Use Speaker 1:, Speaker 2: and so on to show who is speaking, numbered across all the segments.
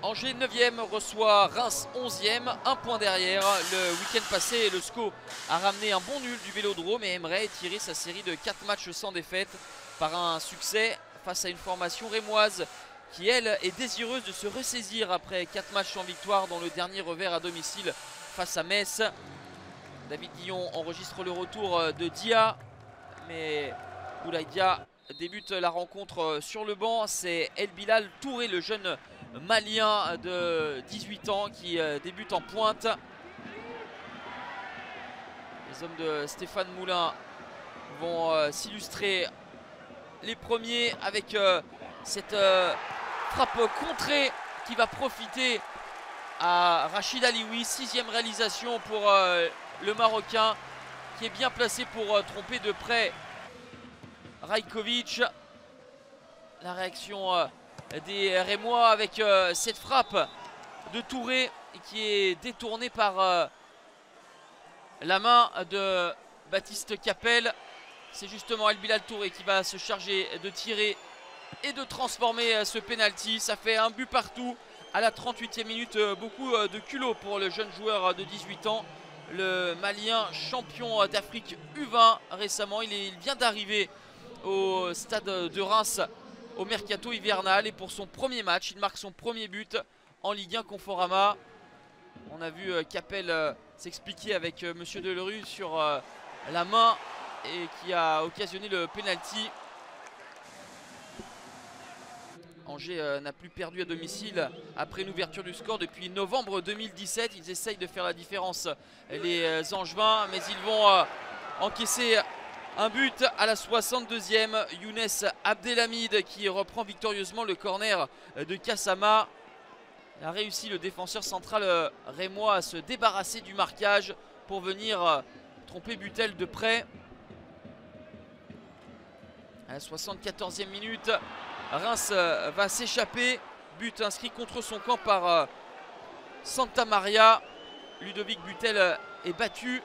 Speaker 1: Angers 9e reçoit Reims 11e, un point derrière. Le week-end passé, le SCO a ramené un bon nul du Vélodrome et aimerait étirer sa série de 4 matchs sans défaite par un succès face à une formation rémoise qui elle est désireuse de se ressaisir après 4 matchs sans victoire, dont le dernier revers à domicile face à Metz. David Guillon enregistre le retour de Dia, mais Boulaye Dia débute la rencontre sur le banc. C'est El Bilal Touré, le jeune malien de 18 ans qui débute en pointe. Les hommes de Stéphane Moulin vont s'illustrer les premiers avec cette frappe contrée qui va profiter à Rachid Alioui. 6e réalisation pour le Marocain qui est bien placé pour tromper de près Rajkovic. La réaction des Rémois avec cette frappe de Touré qui est détournée par la main de Baptiste Capel. C'est justement El Bilal Touré qui va se charger de tirer et de transformer ce penalty. Ça fait un but partout à la 38e minute. Beaucoup de culot pour le jeune joueur de 18 ans. Le Malien champion d'Afrique U20 récemment. Il vient d'arriver au stade de Reims au mercato hivernal. Et pour son premier match, il marque son premier but en Ligue 1 Conforama. On a vu Capel s'expliquer avec Monsieur Delerue sur la main et qui a occasionné le penalty. Angers n'a plus perdu à domicile après une ouverture du score depuis novembre 2017. Ils essayent de faire la différence, les Angevins, mais ils vont encaisser un but à la 62e. Younes Abdelhamid qui reprend victorieusement le corner de Kassama. Il a réussi, le défenseur central rémois, à se débarrasser du marquage pour venir tromper Butel de près. À la 74e minute, Reims va s'échapper. But inscrit contre son camp par Santa Maria. Ludovic Butel est battu.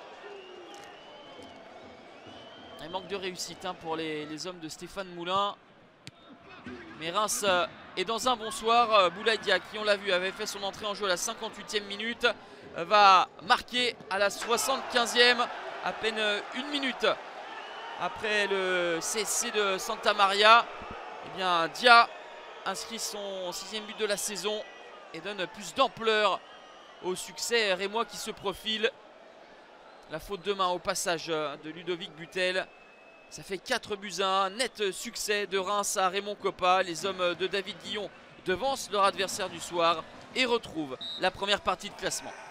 Speaker 1: Il manque de réussite pour les hommes de Stéphane Moulin. Mais Reims est dans un bon soir. Boulaye Dia, qui on l'a vu avait fait son entrée en jeu à la 58e minute, va marquer à la 75e, à peine une minute après le CSC de Santa Maria. Eh bien, Dia inscrit son 6e but de la saison et donne plus d'ampleur au succès rémois qui se profile. La faute de main au passage de Ludovic Butel. Ça fait 4 buts à 1. Net succès de Reims à Raymond Kopa. Les hommes de David Guillon devancent leur adversaire du soir et retrouvent la première partie de classement.